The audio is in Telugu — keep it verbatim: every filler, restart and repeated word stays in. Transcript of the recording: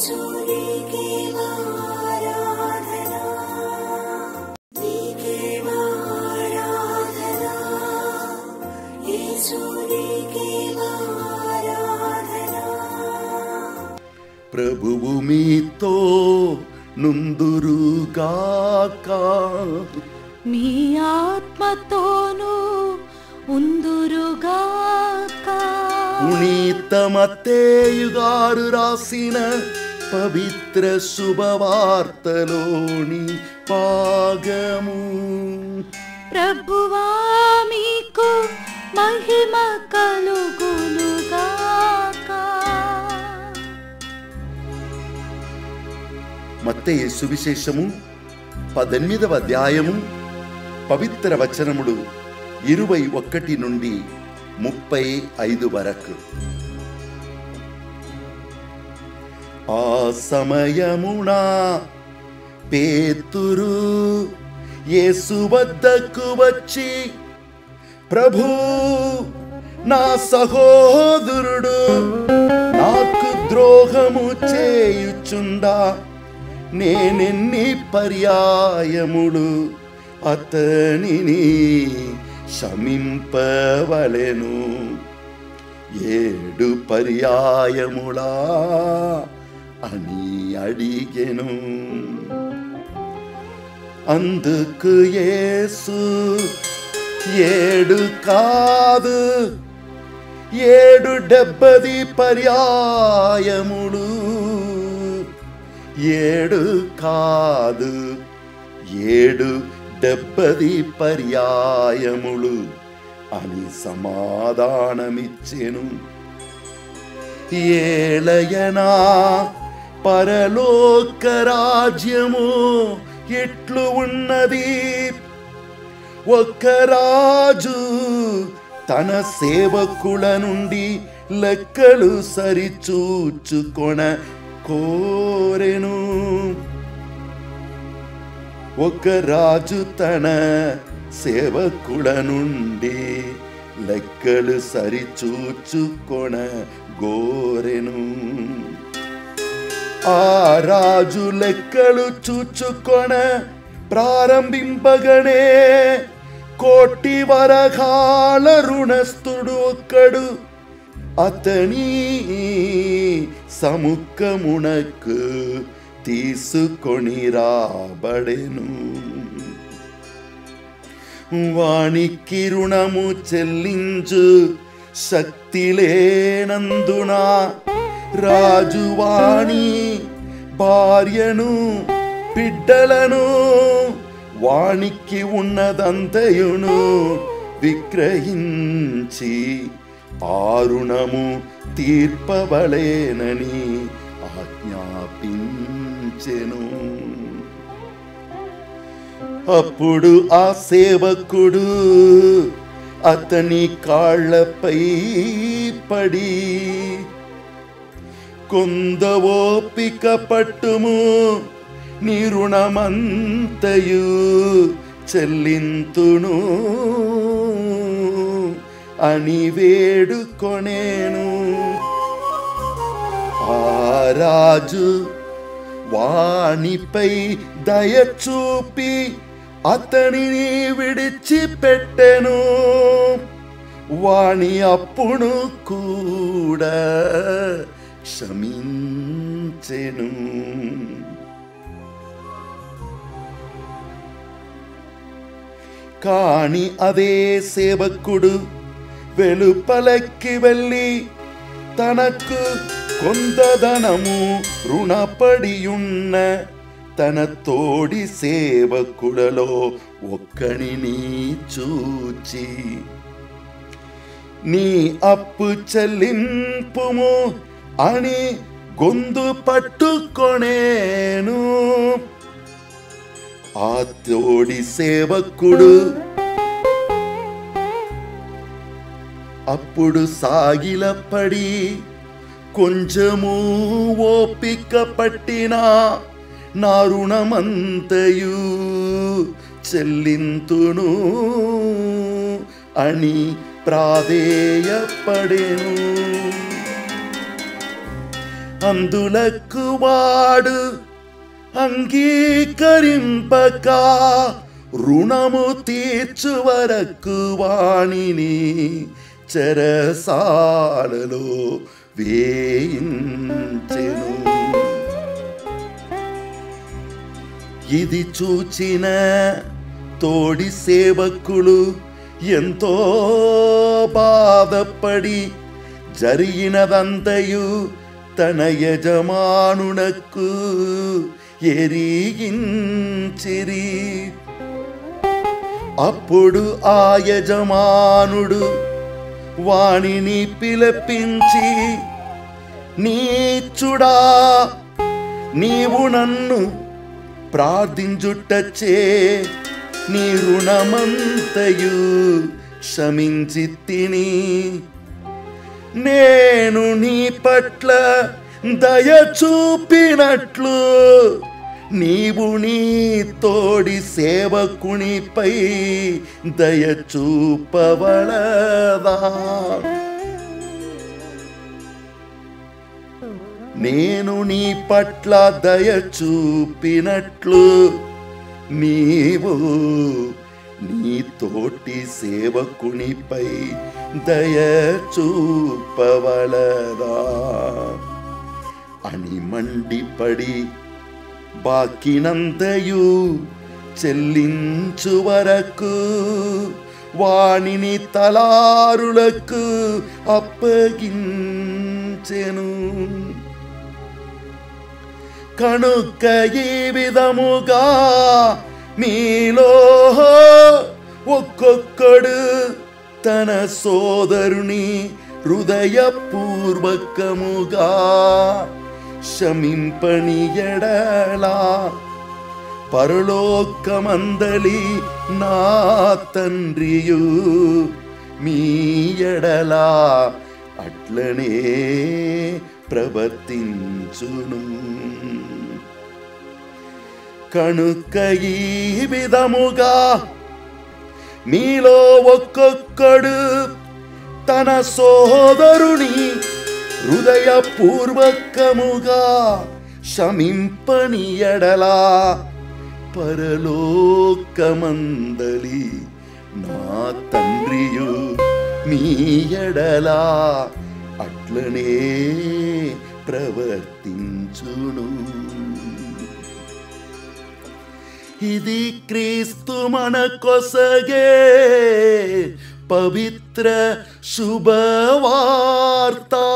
ప్రభువు మీతో నుందురుగాక, మీ ఆత్మతోనూ ఉందురుగాక. పునీత మత్తేయు గారు రాసిన పవిత్ర శుభవార్తలోని భాగము. ప్రభువా మీకు మహిమ కలుగునుగాక. మత్తయి సువిశేషము పద్దెనిమిదవ అధ్యాయము పవిత్ర వచనములు ఇరవై ఒకటి నుండి ముప్పై ఐదు వరకు. ఆ సమయమున పేతురు యేసు వద్దకు వచ్చి, ప్రభూ, నా సహోదరుడు నాకు ద్రోహము చేయుచుండా నేనెన్ని పర్యాయములు అతనిని క్షమింపవలెను? ఏడు పర్యాయములా అని అడిగెను. అందుకు యేసు, ఏడు కాదు, ఏడు డెబ్బది పర్యాయములు, ఏడు కాదు, ఏడు డెబ్బది పర్యాయములు అని సమాధానమిచ్చెను. ఏలయనా పరలోక రాజ్యము ఎట్లు ఉన్నది? ఒక రాజు తన సేవకుల నుండి లెక్కలు సరిచూచుకొన కోరెను. ఒక రాజు తన సేవకుల నుండి లెక్కలు సరిచూచుకొన గోరెను. ఆ రాజు లెక్కలు చూచుకొన ప్రారంభింపగనే కోటి వరహాల రుణస్థుడు ఒక్కడు అతని సముఖమునకు తీసుకొని రాబడెను. వానికి రుణము చెల్లించు శక్తి లేనందున రాజు వాణి భార్యను బిడ్డలను వానికి ఉన్నదంతయును విక్రయించి ఆ రుణము తీర్పవలెనని ఆజ్ఞాపించెను. అప్పుడు ఆ సేవకుడు అతని కాళ్లపై పడి, కొంద ఓపిక పట్టుము, నీ రుణమంతయు చెల్లింతును అని వేడుకొనేను. ఆ రాజు వానిపై దయ చూపి అతనిని విడిచిపెట్టెను. వాణి అప్పును కూడా క్షమించెను. కాని అదే సేవకుడు వెలుపలకి వెళ్ళి తనకు కొందధనము రుణపడియున్న తన తోడి సేవకులలో ఒక్కనిని చూచి, నీ అప్పు చెల్లింపుము అని గొంతు పట్టుకొనేను. ఆ తోడి సేవకుడు అప్పుడు సాగిలపడి, కొంచెము ఓపిక పట్టినా నా రుణమంతయు చెల్లింతును అని ప్రాధేయపడెను. అందులకు వాడు అంగీకరింపక రుణము తీర్చు వరకు వాణిని చెరసాలలో వేయించెను. ఇది చూచిన తోడి సేవకులు ఎంతో బాధపడి జరిగినదంతయు తన యజమానునకు ఎరిగించిరి. అప్పుడు ఆ యజమానుడు వాణిని పిలిపించి, నీచుడా, నీవు నన్ను ప్రార్థించుటచే నీ రుణమంతయు క్షమించి తిని, నేను నీ పట్ల దయ చూపినట్లు నీవు నీ తోడి సేవకునిపై దయ చూపవలదా? నేను నీ పట్ల దయ చూపినట్లు నీవు నీ తోటి సేవకునిపై దయ చూపవలదా అని మండిపడి బాకినంతయు చెల్లించు వరకు వాణిని తలారులకు అప్పగించెను. కనుక ఈ విధముగా మీలో ఒక్కొక్కడు తన సోదరుని హృదయపూర్వకముగా క్షమింపని ఎడలా పరలోకమందలి నా తండ్రియు మీ ఎడలా అట్లనే ప్రవర్తించును. కనుక ఈ విధముగా మీలో ఒక్కొక్కడు తన సోదరుని హృదయపూర్వకముగా క్షమింపని ఎడలా పరలోకమందలి నా తండ్రియు మీ ఎడలా అట్లనే ప్రవర్తించును. ఇది క్రీస్తు మన కొసగే పవిత్ర శుభవార్త.